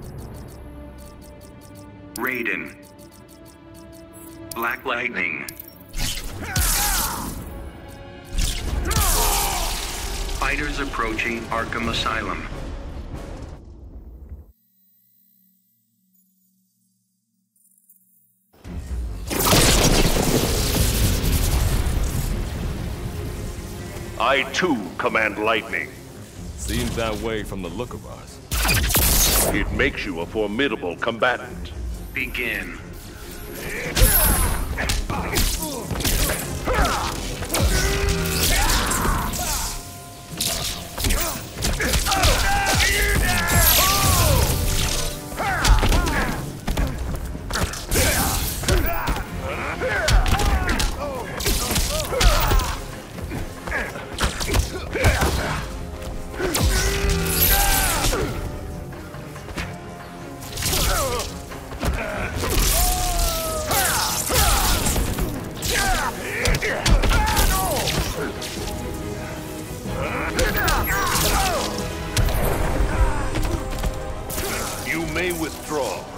Raiden. Black Lightning. Fighters approaching Arkham Asylum. I too command lightning. Seems that way from the look of us. It makes you a formidable combatant. Begin. You may withdraw.